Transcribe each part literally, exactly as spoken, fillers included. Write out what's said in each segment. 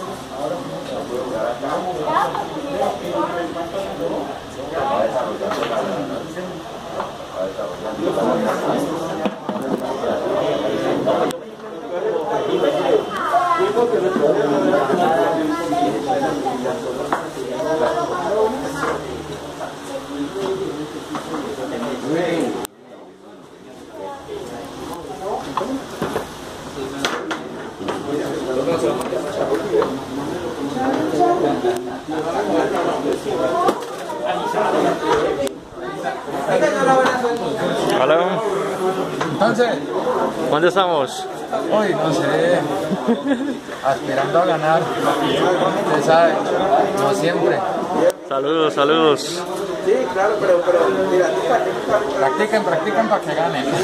Hola. Entonces, ¿Dónde estamos? hoy no sé, aspirando a ganar, usted sabe, como siempre. Saludos, saludos. Sí, claro, pero, pero mira, tú practicas. Practiquen, practiquen para que ganen. No,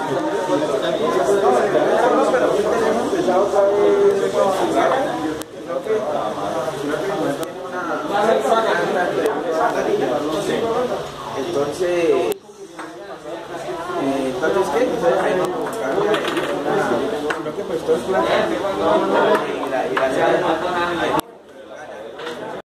pero sí tenemos pensado otra vez jugar. Creo que entonces, entonces, ¿qué? Entonces, ahí vamos a buscar una, creo que pues todo es plata y la, y la sala, ahí